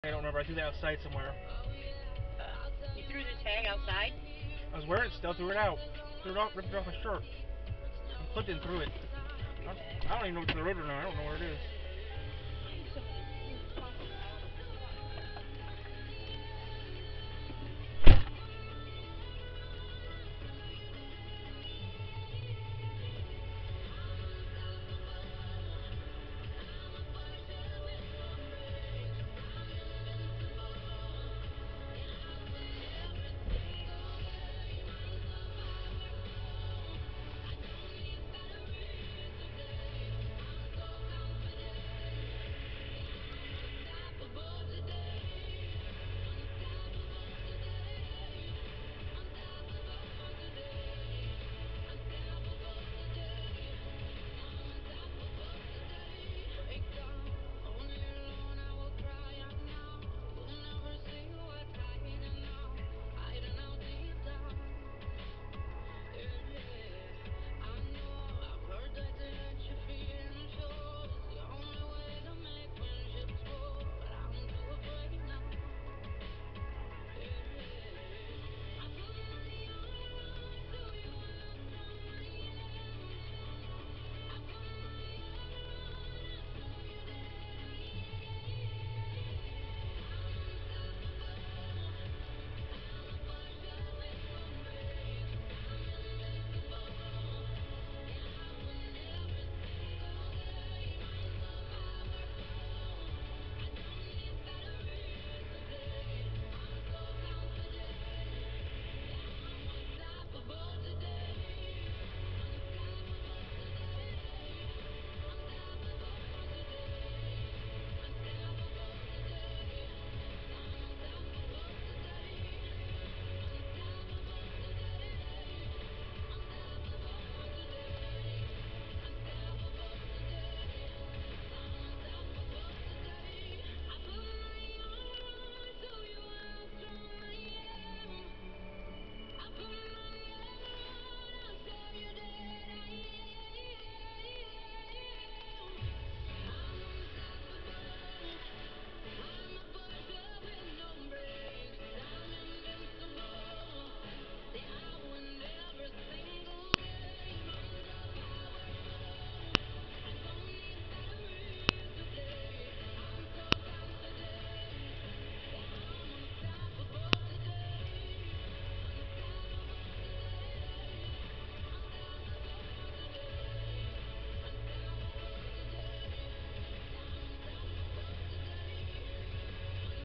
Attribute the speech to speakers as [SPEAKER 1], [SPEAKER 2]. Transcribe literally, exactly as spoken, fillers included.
[SPEAKER 1] I don't remember. I threw that outside somewhere.
[SPEAKER 2] Uh, you threw the tag outside?
[SPEAKER 1] I was wearing it still, threw it out. Threw it off, ripped it off my shirt. And clipped it and threw it. I don't, I don't even know if it's the road or not. I don't know where it is.